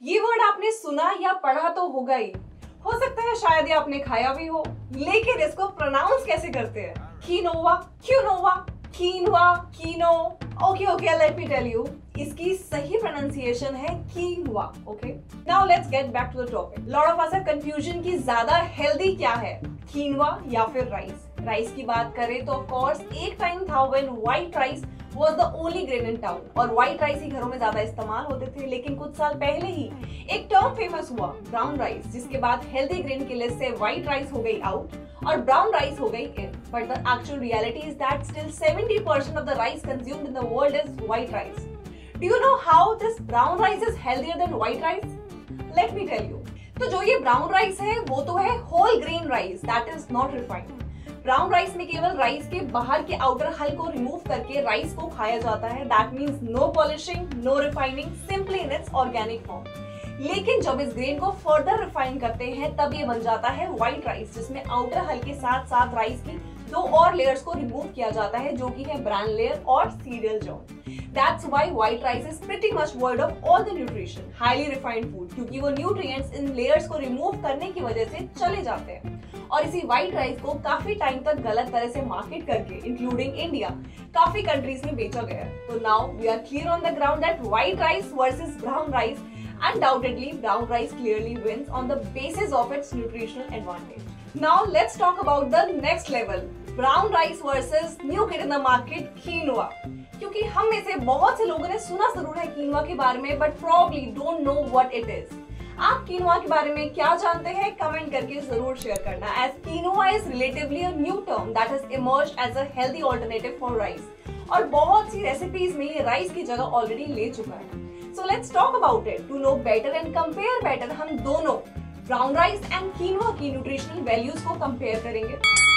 ये वर्ड आपने सुना या पढ़ा तो होगा ही, हो सकता है शायद ये आपने खाया भी हो, लेकिन इसको प्रोनाउंस कैसे करते हैं? Quinoa, quinoa, quinoa, quinoa. Okay, let me tell you, इसकी सही प्रोनाउंसिएशन है quinoa. Okay, now let's get back to the topic. Lot of us have confusion कि ज्यादा हेल्दी क्या है, कीनवा या फिर राइस। राइस की बात करें तो ऑफ कोर्स एक टाइम था when white rice was the only grain in town और व्हाइट राइस ही घरों में ज्यादा इस्तेमाल होते थे। लेकिन कुछ साल पहले ही एक टर्म फेमस हुआ, ब्राउन राइस, जिसके बाद हेल्दी ग्रेन की लिस्ट से व्हाइट राइस हो गई आउट और ब्राउन राइस हो गई in. But the actual reality is that still 70% of the rice consumed in the world is white rice. Do you know how this brown rice is healthier than white rice? Let me tell you. तो जो ये brown rice है वो तो है whole grain rice, that is not refined. Brown rice में केवल rice के बाहर के आउटर हल को रिमूव करके राइस को खाया जाता है। That means no polishing, no refining, simply in its organic form. लेकिन जब इस ग्रेन को फर्दर रिफाइन करते हैं तब ये बन जाता है व्हाइट राइस, जिसमें आउटर हल के साथ साथ राइस की दो और लेयर्स को रिमूव किया जाता है, जो कि है ब्रान लेयर और cereal zone. That's why white rice is pretty much void of all the nutrition, highly refined food, क्योंकि वो nutrients इन layers को remove करने की वजह से चले जाते हैं। और इसी white rice को काफी टाइम तक गलत तरह से मार्केट करके, including India, काफी कंट्रीज में बेचा गया है। तो now we are clear on the ground that white rice versus brown rice, undoubtedly brown rice clearly wins on the basis of its nutritional advantage. Now let's talk about the next level, brown rice versus new kid in the market, quinoa. क्योंकि हम में से बहुत से लोगों ने सुना जरूर है कीनवा के बारे में, but probably don't know what it is. आप कीनवा के बारे में क्या जानते हैं, कमेंट करके जरूर शेयर करना, as quinoa is relatively a new term that has emerged as a healthy alternative for rice और बहुत सी रेसिपीज में ये राइस की जगह ऑलरेडी ले चुका है। So let's talk about it to know better and compare better. हम दोनों ब्राउन राइस एंड कीनवा की न्यूट्रिशनल वैल्यूज को कंपेयर करेंगे।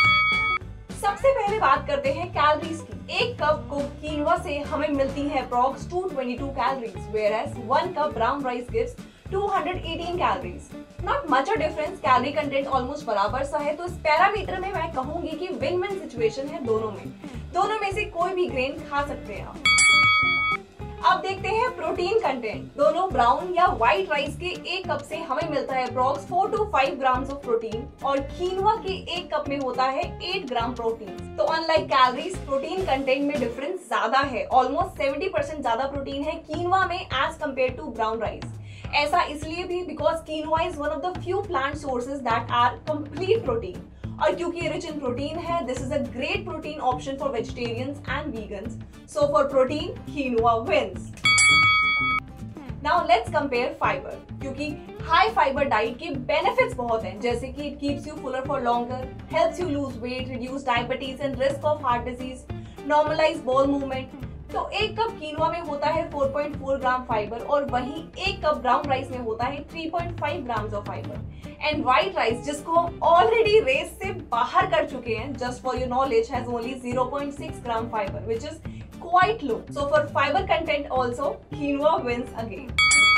सबसे पहले बात करते हैं कैलोरीज की। एक कप को कीनवा से हमें मिलती है approx 222 calories, whereas 1 cup brown rice gives 218 calories. Not much a difference, calorie content almost बराबर सा है। तो इस पैरामीटर में मैं कहूंगी कि विन विन सिचुएशन है दोनों में से कोई भी ग्रेन खा सकते हैं आप। अब देखते हैं प्रोटीन कंटेंट। दोनों ब्राउन या व्हाइट राइस के एक कप से हमें मिलता है अप्रॉक्स 4 to 5 ग्राम्स ऑफ प्रोटीन और कीनवा के एक कप में होता है 8 ग्राम प्रोटीन। तो अनलाइक कैलोरीज, प्रोटीन कंटेंट में डिफरेंस ज्यादा है। ऑलमोस्ट 70% ज्यादा प्रोटीन है कीनवा में as compared to brown rice. ऐसा इसलिए भी because quinoa is one of the few plant sources that are complete protein, और क्योंकि रिच इन प्रोटीन है, this is a great protein option for vegetarians and vegans. So for protein, quinoa wins. Now let's compare fibre, क्योंकि high fibre diet के benefits बहुत हैं, जैसे कि it keeps you fuller for longer, helps you lose weight, reduce diabetes and risk of heart disease, normalise bowel movement. तो एक cup quinoa में होता है 4.4 ग्राम फाइबर और वहीं एक कप ब्राउन राइस में होता है 3.5 grams of fibre. And white rice, जिसको हम ऑलरेडी रेस से बाहर कर चुके हैं, just for your knowledge, has only 0.6 gram fibre, which is quite low. So for fibre content also quinoa wins again.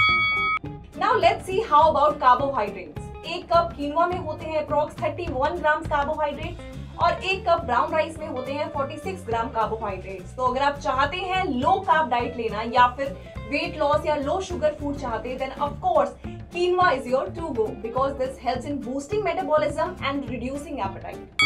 Now let's see how about carbohydrates. एक cup quinoa में होते हैं अप्रॉक्स 31 ग्राम्स कार्बोहाइड्रेट्स और एक cup brown rice में होते हैं 46 ग्राम carbohydrates. तो अगर आप चाहते हैं लो कार्ब डाइट लेना या फिर वेट लॉस या लो शुगर फूड चाहते हैं, then of course quinoa is your to go, because this helps in boosting metabolism and reducing appetite.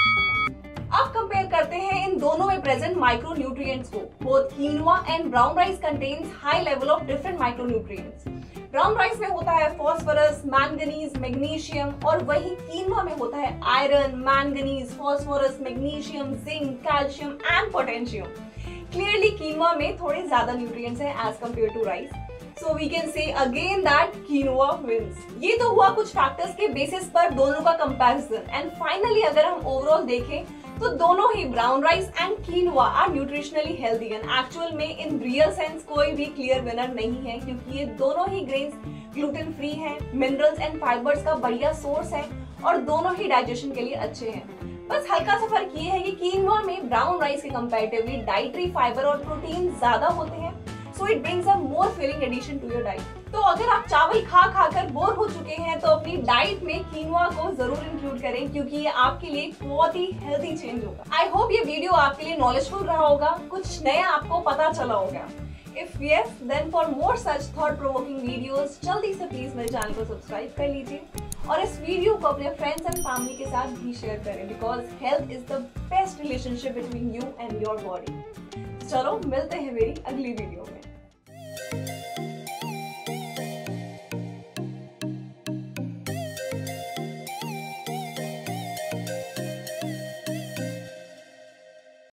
अब कंपेयर करते हैं इन दोनों में प्रेजेंट माइक्रो न्यूट्रिएंट्स को। Both quinoa and brown rice contains high level of different micronutrients. Brown rice में होता है फॉस्फोरस, मैंगनीज, मैग्नीशियम, और वही कीनवा में होता है iron, manganese, phosphorus, magnesium, zinc, calcium and potassium. Clearly quinoa में थोड़े ज्यादा न्यूट्रिएंट्स हैं as compared to rice. So we can say again that quinoa wins. ये तो हुआ कुछ फैक्टर्स के बेसिस पर दोनों का कंपैरिजन। एंड फाइनली अगर हम ओवरऑल देखें तो दोनों ही brown rice and quinoa are nutritionally healthy and actual में इन रियल सेंस कोई भी क्लियर विनर नहीं है, क्योंकि ये दोनों ही ग्रेन्स ग्लूटेन फ्री है, मिनरल्स एंड फाइबर्स का बढ़िया सोर्स है और दोनों ही डाइजेशन के लिए अच्छे हैं। बस हल्का सा फर्क ये है कि कीनवा में ब्राउन राइस के कंपैरेटिवली डाइटरी फाइबर और प्रोटीन ज्यादा होते हैं, so it brings a more filling addition to your diet. तो अगर आप चावल खा खाकर बोर हो चुके हैं तो अपनी डाइट में कीनवा को जरूर इंक्लूड करें, क्योंकि ये आपके लिए बहुत ही हेल्दी चेंज होगा। आई होप ये वीडियो आपके लिए नॉलेजफुल रहा होगा, कुछ नया आपको पता चला होगा। If yes then for more such thought provoking videos जल्दी से प्लीज मेरे चैनल को सब्सक्राइब कर लीजिए और इस वीडियो को अपने फ्रेंड्स एंड फैमिली के साथ भी शेयर करें because health is the best relationship between you and your body. चलो मिलते हैं मेरी अगली वीडियो में।